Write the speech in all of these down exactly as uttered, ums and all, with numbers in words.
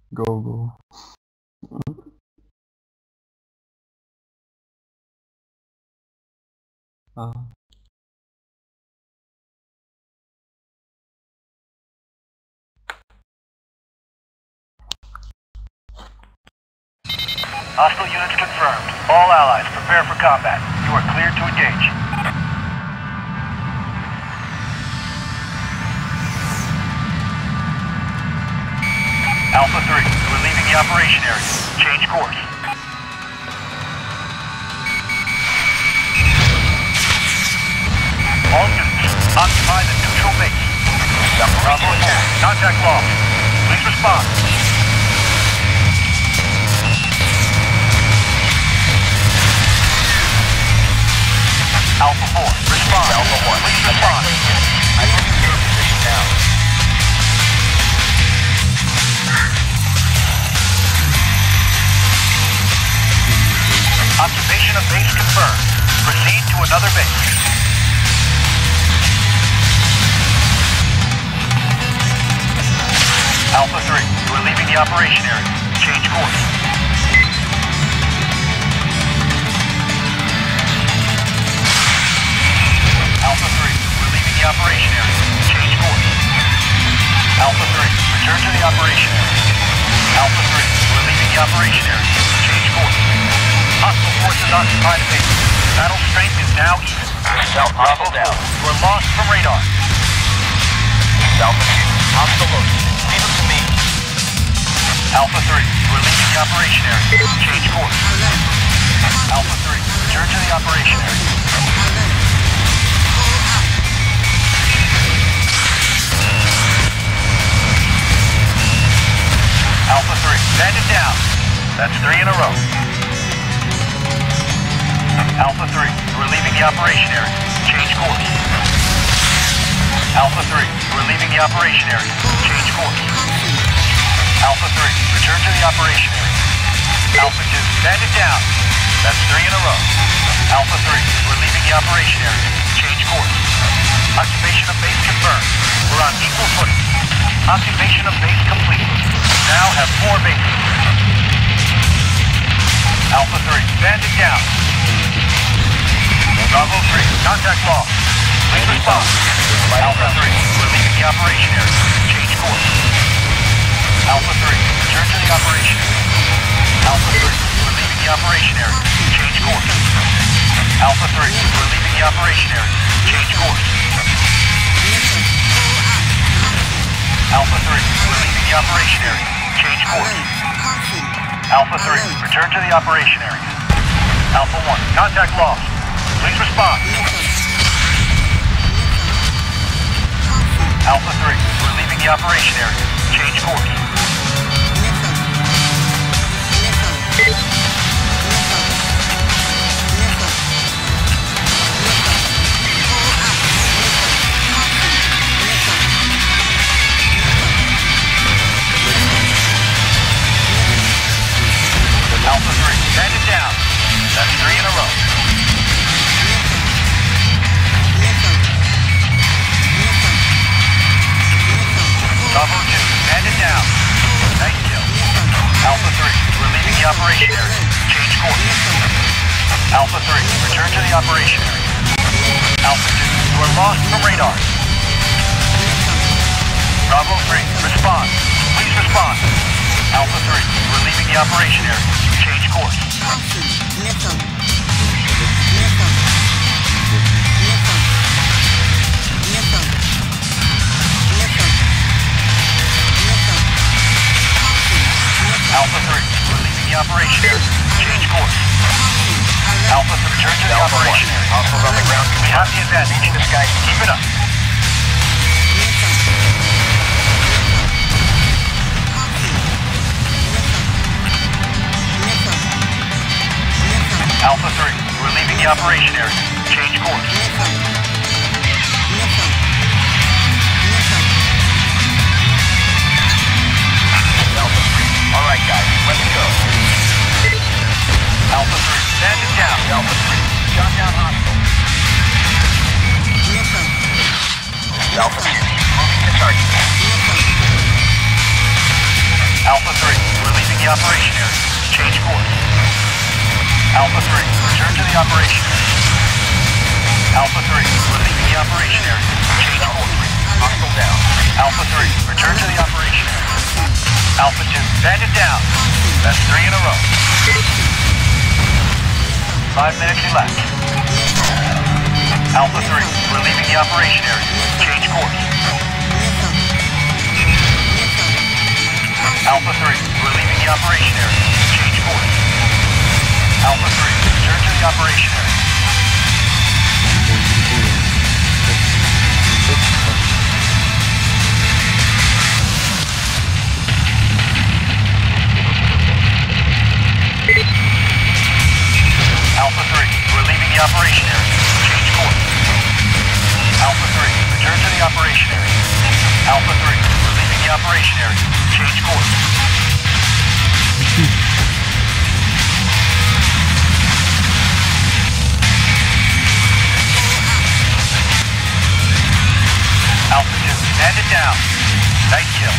Go, go. Uh, Hostile units confirmed. All allies, prepare for combat. You are cleared to engage. Alpha three, you are leaving the operation area. Change course. All units, occupy the neutral base. Bravo attack. Contact lost. Please respond. Alpha four, respond. Alpha one, please respond. I'm moving to your position now. Occupation of base confirmed. Proceed to another base. Alpha three, you are leaving the operation area. Change course. Alpha three, we're leaving the operation area. Change course. Alpha three, return to the operation area. Alpha three, we're leaving the operation area. Change course. Hostile forces occupy the base. Battle strength is now even. South Bravo down. You are lost from radar. Alpha two, hostile loaded. Leave them to me. Alpha three, you are leaving the operation area. Change course. Alpha three, return to the operation area. Alpha three, stand it down. That's three in a row. Alpha three, you are leaving the operation area. Change course. Alpha three, you are leaving the operation area. Change course. Alpha three, return to the operation area. Alpha two, stand it down. That's three in a row. Alpha three, you are leaving the operation area. Change course. Occupation of base confirmed. We're on equal footing. Occupation of base complete. Now have four bases. Alpha three, stand it down. Bravo three, contact lost. Please respond. Alpha three, we're leaving the operation area. Change course. Alpha three, return to the operation area. Alpha three, we're leaving the operation area. Change course. Alpha three, we're leaving the operation area. Change course. Alpha three, we're leaving the operation area. Change course. Alpha three, return to the operation area. Alpha one, contact lost. Please respond. Alpha three, we're leaving the operation area. Change course. Alpha three, stand it down. That's three in a row. Bravo two, stand it down. Nice kill. Alpha three, we're leaving the operation area. Change course. Alpha three, return to the operation area. Alpha two, you are lost from radar. Bravo three, respond. Please respond. Alpha three, we're leaving the operation area. Change course. Alpha three, we're leaving the operation area. Change course. Alpha three, return to the operation area. Hostiles on the ground. We have the advantage in the sky. Keep it up. Alpha three, we're leaving the operation area. Change course. Alpha three, alright guys, let's go. Alpha three, stand it down. Alpha three, shot down hostile. Alpha two, moving to target. Alpha three, the operation area. Change course. Alpha three, return to the operation area. Alpha three, we're leaving the operation area. Change course. Hostile down. Alpha three, return to the operation area. Alpha two, bandit down. That's three in a row. Five minutes elapsed. Alpha three, we're leaving the operation area. Change course. Alpha three, we're leaving the operation area. Change course. Alpha three, return to the operation area. Alpha three, we're leaving the operation area. Change course. Alpha three, return to the operation area. Alpha three, we're leaving the operation area. Change course. Alpha two, stand it down. Night kill.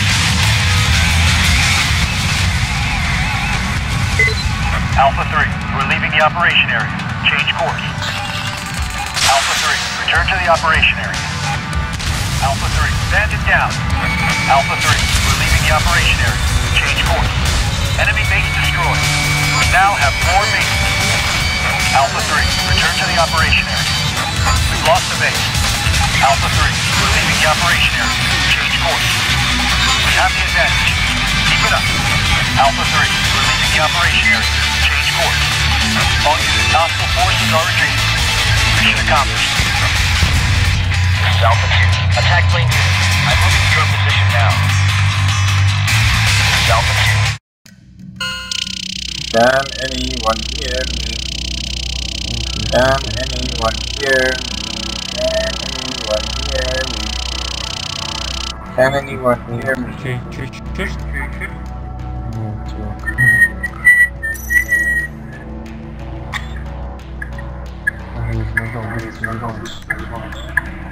Alpha three, we're leaving the operation area. Change course. Alpha three, return to the operation area. Alpha three, stand it down. Alpha three, we're leaving the operation area. Change course. Enemy base destroyed. We now have more bases. Alpha three, return to the operation area. We've lost the base. Alpha three, we're leaving the operation area. Change course. We have the advantage. Keep it up. Alpha three, we're leaving the operation area. Change course. All units, hostile forces are retreating. Mission accomplished. This is Alpha two. Attack plane unit. I'm moving to your position now. This is Alpha two. Can anyone hear me? Can anyone hear me? Can anyone hear me? Can anyone hear me? Чуть, чуть, чуть. He's not going, he's not going.